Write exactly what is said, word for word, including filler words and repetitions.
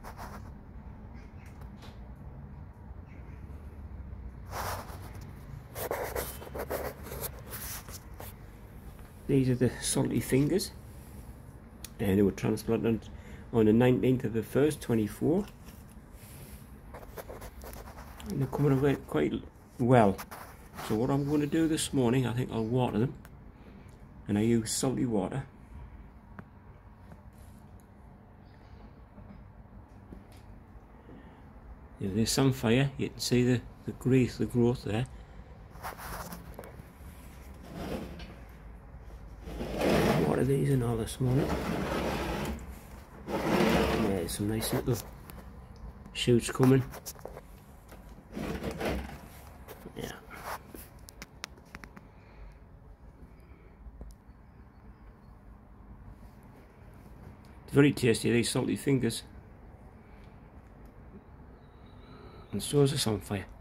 These are the salty fingers, and they were transplanted on the nineteenth of the first, twenty-four, and they're coming away quite well. So what I'm going to do this morning, I think I'll water them, and I use salty water. If there's samphire, you can see the, the growth, the growth there. Water these and all this morning. Yeah, there's some nice little shoots coming. Yeah. It's very tasty, these salty fingers. And so is the samphire.